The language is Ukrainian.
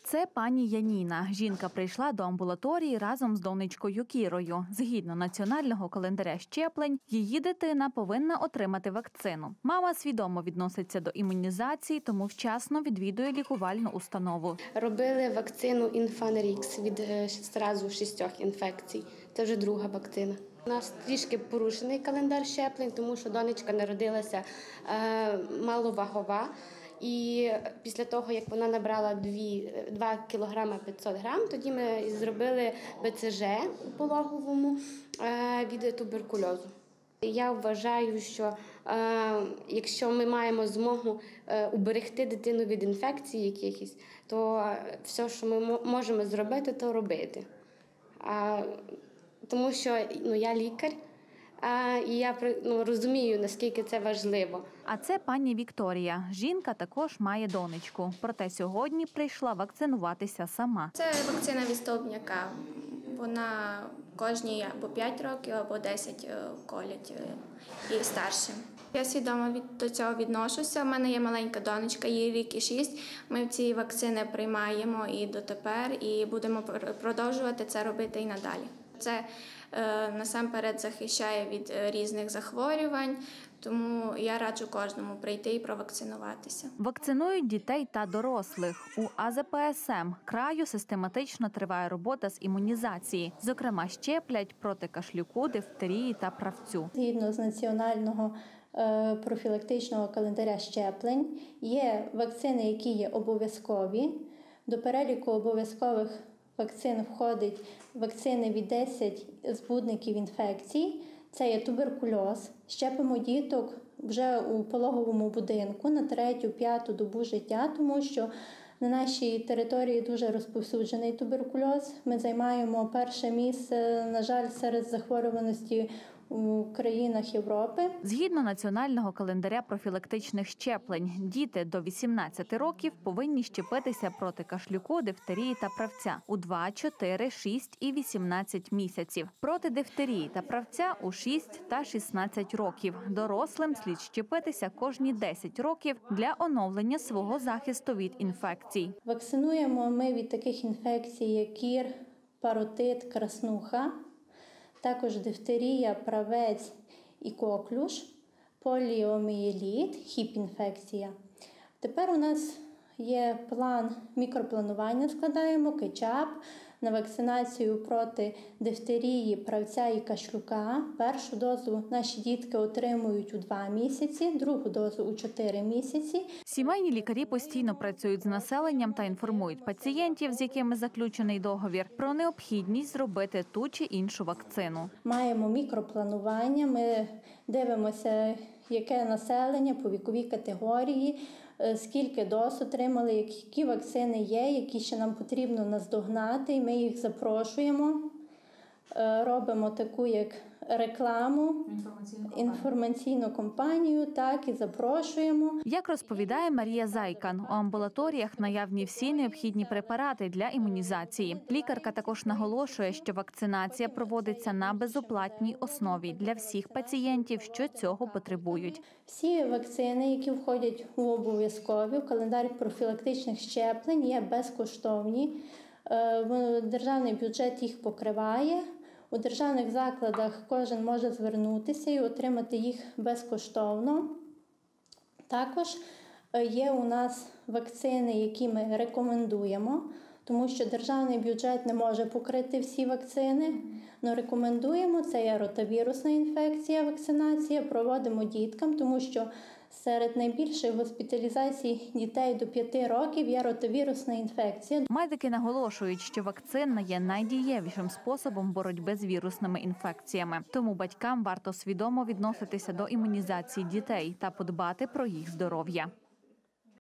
Це пані Яніна. Жінка прийшла до амбулаторії разом з донечкою Кірою. Згідно національного календаря щеплень, її дитина повинна отримати вакцину. Мама свідомо відноситься до імунізації, тому вчасно відвідує лікувальну установу. Робили вакцину Інфанерікс від зразу 6 інфекцій. Це вже друга вакцина. У нас трішки порушений календар щеплень, тому що донечка народилася маловагова. І після того, як вона набрала 2 кілограми 500 грам, тоді ми зробили БЦЖ у пологовому від туберкульозу. Я вважаю, що якщо ми маємо змогу уберегти дитину від інфекцій якихось, то все, що ми можемо зробити, то робити. Тому що я лікар, і я розумію, наскільки це важливо. А це пані Вікторія. Жінка також має донечку. Проте сьогодні прийшла вакцинуватися сама. Це вакцина від стовбняка. Вона кожні або 5 років, або 10 колять і старшим. Я свідомо до цього відношуся. У мене є маленька донечка, їй рік і 6. Ми ці вакцини приймаємо і дотепер, і будемо продовжувати це робити і надалі. Це насамперед захищає від різних захворювань, тому я раджу кожному прийти і провакцинуватися. Вакцинують дітей та дорослих. У АЗПСМ краю систематично триває робота з імунізації. Зокрема, щеплять проти кашлюку, дифтерії та правцю. Згідно з національного профілактичного календаря щеплень є вакцини, які є обов'язкові. До переліку обов'язкових вакцин входить вакцини від 10 збудників інфекцій. Це є туберкульоз. Щепимо діток вже у пологовому будинку на 3-5 добу життя, тому що на нашій території дуже розповсюджений туберкульоз. Ми займаємо перше місце, на жаль, серед захворюваності у країнах Європи. Згідно національного календаря профілактичних щеплень, діти до 18 років повинні щепитися проти кашлюку, дифтерії та правця у 2, 4, 6 і 18 місяців. Проти дифтерії та правця у 6 та 16 років. Дорослим слід щепитися кожні 10 років для оновлення свого захисту від інфекцій. Вакцинуємо ми від таких інфекцій, як кір, паротит, краснуха, також дифтерія, правець і коклюш, поліомієліт, хіп-інфекція. Тепер у нас є план мікропланування, складаємо кетчап на вакцинацію проти дифтерії, правця і кашлюка. Першу дозу наші дітки отримують у 2 місяці, другу дозу у 4 місяці. Сімейні лікарі постійно працюють з населенням та інформують пацієнтів, з якими заключений договір, про необхідність зробити ту чи іншу вакцину. Маємо мікропланування, ми дивимося, яке населення по віковій категорії, скільки доз отримали, які вакцини є, які ще нам потрібно наздогнати, і ми їх запрошуємо, робимо таку як рекламу, інформаційну кампанію, так, і запрошуємо. Як розповідає Марія Зайкан, у амбулаторіях наявні всі необхідні препарати для імунізації. Лікарка також наголошує, що вакцинація проводиться на безоплатній основі для всіх пацієнтів, що цього потребують. Всі вакцини, які входять у обов'язкові, в календар профілактичних щеплень, є безкоштовні. Державний бюджет їх покриває. У державних закладах кожен може звернутися і отримати їх безкоштовно. Також є у нас вакцини, які ми рекомендуємо, тому що державний бюджет не може покрити всі вакцини. Но рекомендуємо, це є ротавірусна інфекція, вакцинація, проводимо діткам, тому що серед найбільших госпіталізацій дітей до 5 років є ротавірусна інфекція. Медики наголошують, що вакцина є найдієвішим способом боротьби з вірусними інфекціями. Тому батькам варто свідомо відноситися до імунізації дітей та подбати про їх здоров'я.